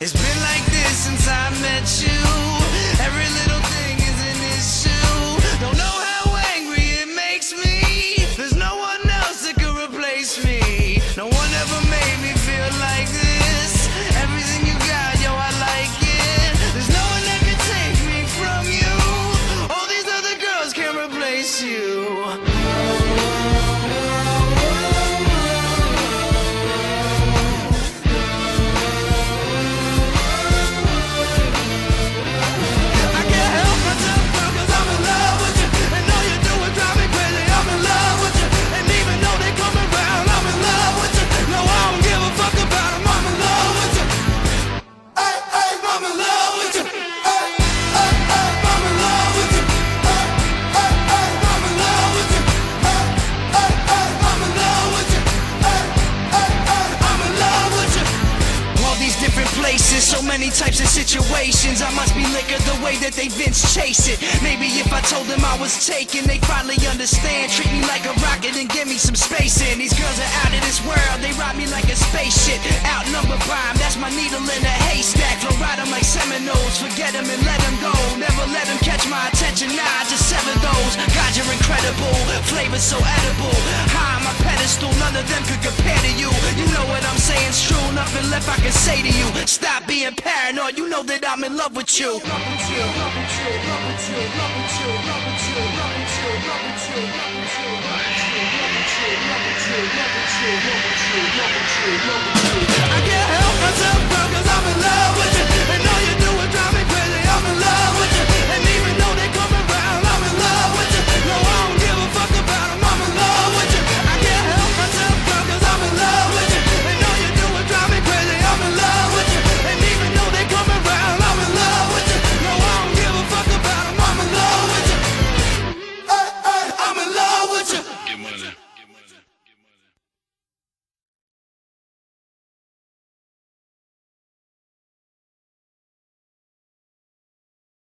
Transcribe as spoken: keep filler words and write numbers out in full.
It's been like this since I met you. Every little thing is an issue. Don't know how angry it makes me. There's no one else that could replace me. No one ever made me feel like this. Everything you got, yo, I like it. There's no one that can take me from you. All these other girls can't replace you. Places, so many types of situations. I must be liquor the way that they Vince chase it. Maybe if I told them I was taken, they'd finally understand. Treat me like a rocket and give me some space in. These girls are out of this world, they ride me like a spaceship. Outnumbered by 'em, that's my needle in a haystack. Flow ride 'em like Seminoles, forget 'em and let 'em go. Never let 'em catch my attention, nah, I just sever those. God, you're incredible, flavor so edible. High on my pedestal, none of them could compare to you. You know what I'm saying's true, nothing left I can say to you. Stop being paranoid, you know that I'm in love with you. I can't help myself, girl.